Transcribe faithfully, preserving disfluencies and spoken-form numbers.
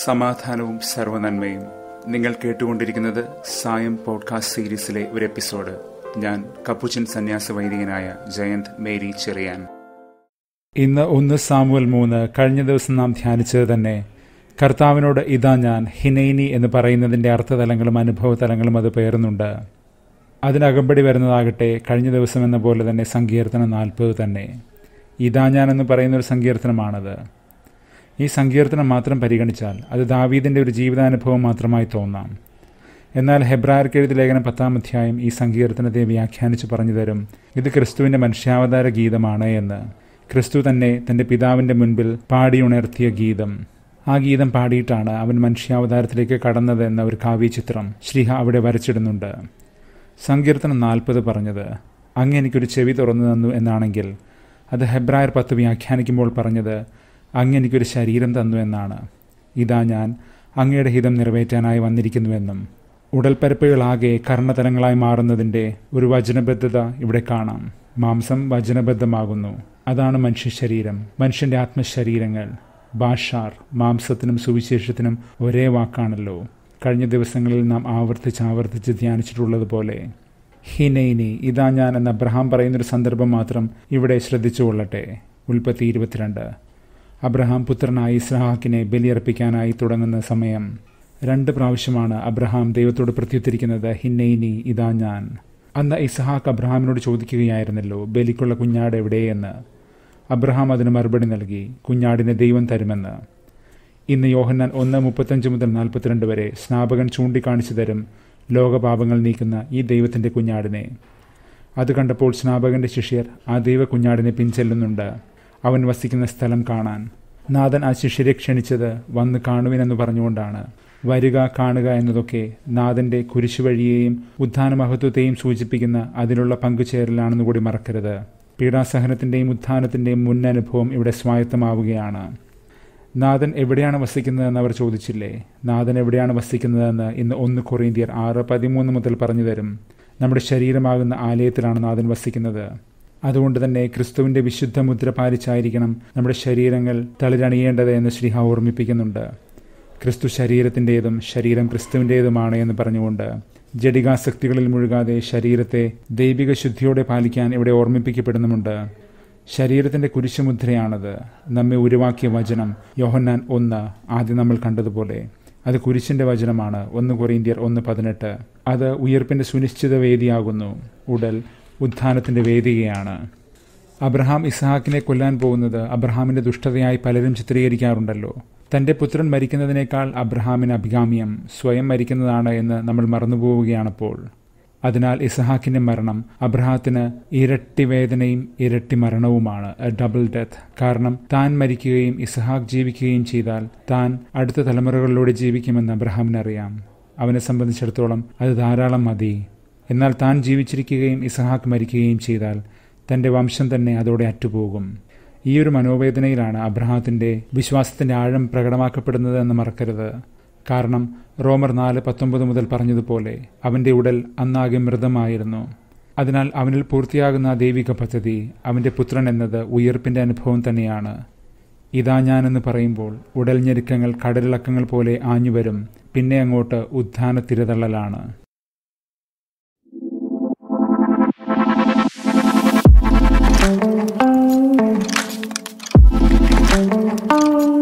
സമാധാനവും സർവ്വനന്മയും. നിങ്ങൾ കേട്ടുകൊണ്ടിരിക്കുന്നത് സായം പോഡ്കാസ്റ്റ് സീരീസിലെ ഒരു എപ്പിസോഡ്. ഞാൻ കപ്പുച്ചൻ സന്യാസ വൈദികനായ ജയന്ത് മേരി ചെറിയാൻ. ഇന്ന് ഒന്ന് സാമുവൽ മൂന്ന്. കഴിഞ്ഞ ദിവസം നാം ധ്യാനിച്ചത് തന്നെ കർത്താവിനോട് ഇതാ ഞാൻ, ഹിനൈനി എന്ന് പറയുന്നതിൻ്റെ അർത്ഥതലങ്ങളും അനുഭവതലങ്ങളും അത് പേറുന്നുണ്ട്. അതിനകമ്പടി വരുന്നതാകട്ടെ കഴിഞ്ഞ ദിവസം എന്ന പോലെ തന്നെ സങ്കീർത്തനം നാൽപ്പത് തന്നെ. ഇതാ ഞാൻ എന്ന് പറയുന്നൊരു സങ്കീർത്തനമാണത്. ഈ സങ്കീർത്തനം മാത്രം പരിഗണിച്ചാൽ അത് ദാവീദിൻ്റെ ഒരു ജീവിതാനുഭവം മാത്രമായി തോന്നാം. എന്നാൽ ഹെബ്രായർക്ക് എഴുതിയ ലേഖനം പത്താം അധ്യായം ഈ സങ്കീർത്തനത്തെ വ്യാഖ്യാനിച്ച് പറഞ്ഞു തരും ഇത് ക്രിസ്തുവിൻ്റെ മനുഷ്യാവതാര ഗീതമാണ് എന്ന്. ക്രിസ്തു തന്നെ തൻ്റെ പിതാവിൻ്റെ മുൻപിൽ പാടിയുണർത്തിയ ഗീതം. ആ ഗീതം പാടിയിട്ടാണ് അവൻ മനുഷ്യാവതാരത്തിലേക്ക് കടന്നത് എന്ന ഒരു കാവ്യചിത്രം ശ്രീഹ അവിടെ വരച്ചിടുന്നുണ്ട്. സങ്കീർത്തനം നാൽപ്പത് പറഞ്ഞത് അങ്ങ് എനിക്കൊരു ചെവി തുറന്നു തന്നു എന്നാണെങ്കിൽ, അത് ഹെബ്രായർ പത്ത് വ്യാഖ്യാനിക്കുമ്പോൾ പറഞ്ഞത് അങ്ങ് എനിക്കൊരു ശരീരം തന്നു എന്നാണ്. ഇതാ ഞാൻ അങ്ങയുടെ ഹിതം നിറവേറ്റാനായി വന്നിരിക്കുന്നുവെന്നും. ഉടൽപ്പരപ്പുകളാകെ കർണതലങ്ങളായി മാറുന്നതിൻ്റെ ഒരു വചനബദ്ധത ഇവിടെ കാണാം. മാംസം വചനബദ്ധമാകുന്നു. അതാണ് മനുഷ്യ ശരീരം, മനുഷ്യൻ്റെ ആത്മശരീരങ്ങൾ. ബാഷാർ മാംസത്തിനും സുവിശേഷത്തിനും ഒരേ വാക്കാണല്ലോ. കഴിഞ്ഞ ദിവസങ്ങളിൽ നാം ആവർത്തിച്ച് ആവർത്തിച്ച് ധ്യാനിച്ചിട്ടുള്ളതുപോലെ. ഹിനൈനി ഇതാ ഞാൻ എന്ന് അബ്രഹാം പറയുന്നൊരു സന്ദർഭം മാത്രം ഇവിടെ ശ്രദ്ധിച്ചുകൊള്ളട്ടെ. ഉൽപ്പത്തി ഇരുപത്തിരണ്ട്. അബ്രഹാം പുത്രനായി ഇസ്ഹാക്കിനെ ബലിയർപ്പിക്കാനായി തുടങ്ങുന്ന സമയം രണ്ട് പ്രാവശ്യമാണ് അബ്രഹാം ദൈവത്തോട് പ്രത്യുത്തരിക്കുന്നത് ഹിന്നൈനി ഇതാ ഞാൻ. അന്ന് ഇസ്ഹാക്ക് അബ്രഹാമിനോട് ചോദിക്കുകയായിരുന്നല്ലോ, ബലിക്കുള്ള കുഞ്ഞാട് എവിടെയെന്ന്. അബ്രഹാം അതിന് മറുപടി നൽകി, കുഞ്ഞാടിനെ ദൈവം തരുമെന്ന്. ഇന്ന് യോഹന്നാൻ ഒന്ന് മുപ്പത്തഞ്ച് മുതൽ നാൽപ്പത്തിരണ്ട് വരെ സ്നാപകൻ ചൂണ്ടിക്കാണിച്ചു തരും ലോകപാപങ്ങൾ നീക്കുന്ന ഈ ദൈവത്തിൻ്റെ കുഞ്ഞാടിനെ. അത് കണ്ടപ്പോൾ സ്നാപകന്റെ ശിഷ്യർ ആ ദൈവ കുഞ്ഞാടിനെ പിൻചെല്ലുന്നുണ്ട് അവൻ വസിക്കുന്ന സ്ഥലം കാണാൻ. നാഥൻ ആ ശിഷ്യരെ ക്ഷണിച്ചത് വന്ന് കാണുവിനെന്ന് പറഞ്ഞുകൊണ്ടാണ്. വരിക, കാണുക എന്നതൊക്കെ നാഥൻ്റെ കുരിശുവഴിയെയും ഉത്ഥാനമഹത്വത്തെയും സൂചിപ്പിക്കുന്ന അതിലുള്ള പങ്കുചേരലാണെന്ന് കൂടി മറക്കരുത്. പീഡാസഹനത്തിൻ്റെയും ഉത്ഥാനത്തിൻ്റെയും മുന്നനുഭവം ഇവിടെ സ്വായത്തമാവുകയാണ്. നാഥൻ എവിടെയാണ് വസിക്കുന്നതെന്ന് അവർ ചോദിച്ചില്ലേ? നാഥൻ എവിടെയാണ് വസിക്കുന്നതെന്ന് ഇന്ന് ഒന്ന് കൊറിന്ത്യർ ആറ് പതിമൂന്ന് മുതൽ പറഞ്ഞു തരും. നമ്മുടെ ശരീരമാകുന്ന ആലയത്തിലാണ് നാഥൻ വസിക്കുന്നത്. അതുകൊണ്ട് തന്നെ ക്രിസ്തുവിൻ്റെ വിശുദ്ധ മുദ്ര പാലിച്ചായിരിക്കണം നമ്മുടെ ശരീരങ്ങൾ തളിരണിയേണ്ടത് എന്ന് ശ്രീഹ ഓർമ്മിപ്പിക്കുന്നുണ്ട്. ക്രിസ്തു ശരീരത്തിൻ്റേതും ശരീരം ക്രിസ്തുവിൻ്റേതുമാണ് എന്ന് പറഞ്ഞുകൊണ്ട് ജഡികാസക്തികളിൽ മുഴുകാതെ ശരീരത്തെ ദൈവിക ശുദ്ധിയോടെ പാലിക്കാൻ ഇവിടെ ഓർമ്മിപ്പിക്കപ്പെടുന്നുമുണ്ട്. ശരീരത്തിൻ്റെ കുരിശുമുദ്രയാണത്. നമ്മെ ഉരുവാക്കിയ വചനം യോഹന്നാൻ ഒന്ന് ആദ്യം നമ്മൾ കണ്ടതുപോലെ അത് കുരിശിൻ്റെ വചനമാണ്. ഒന്ന് കൊറിന്ത്യർ ഒന്ന് പതിനെട്ട്. അത് ഉയർപ്പിൻ്റെ സുനിശ്ചിത വേദിയാകുന്നു. ഉടൽ ഉത്ഥാനത്തിൻ്റെ വേദികയാണ്. അബ്രഹാം ഇസ്ഹാക്കിനെ കൊല്ലാൻ പോകുന്നത് അബ്രഹാമിൻ്റെ ദുഷ്ടതയായി പലരും ചിത്രീകരിക്കാറുണ്ടല്ലോ. തൻ്റെ പുത്രൻ മരിക്കുന്നതിനേക്കാൾ അബ്രഹാമിന് അഭികാമ്യം സ്വയം മരിക്കുന്നതാണ് എന്ന് നമ്മൾ മറന്നുപോവുകയാണപ്പോൾ. അതിനാൽ ഇസ്ഹാക്കിൻ്റെ മരണം അബ്രഹാത്തിന് ഇരട്ടി വേദനയും ഇരട്ടി മരണവുമാണ്, എ ഡബിൾ ഡെത്ത്. കാരണം താൻ മരിക്കുകയും ഇസ്ഹാക്ക് ജീവിക്കുകയും ചെയ്താൽ താൻ അടുത്ത തലമുറകളിലൂടെ ജീവിക്കുമെന്ന് അബ്രഹാമിനറിയാം. അവനെ സംബന്ധിച്ചിടത്തോളം അത് ധാരാളം മതി. എന്നാൽ താൻ ജീവിച്ചിരിക്കുകയും ഇസ്ഹാക്ക് മരിക്കുകയും ചെയ്താൽ തൻ്റെ വംശം തന്നെ അതോടെ അറ്റുപോകും. ഈ ഒരു മനോവേദനയിലാണ് അബ്രഹാത്തിൻ്റെ വിശ്വാസത്തിൻ്റെ ആഴം പ്രകടമാക്കപ്പെടുന്നത് എന്ന് മറക്കരുത്. കാരണം റോമർ നാല് പത്തൊമ്പത് മുതൽ പറഞ്ഞതുപോലെ അവൻ്റെ ഉടൽ അന്നാകെ മൃതമായിരുന്നു. അതിനാൽ അവനിൽ പൂർത്തിയാകുന്ന ദൈവിക പദ്ധതി അവൻ്റെ പുത്രൻ എന്നത് ഉയർപ്പിൻ്റെ അനുഭവം തന്നെയാണ്. ഇതാ ഞാനെന്ന് പറയുമ്പോൾ ഉടൽ ഞെരുക്കങ്ങൾ കടലിളക്കങ്ങൾ പോലെ ആഞ്ഞുവരും. പിന്നെ അങ്ങോട്ട് ഉത്ഥാന തിരതള്ളലാണ്. Thank you.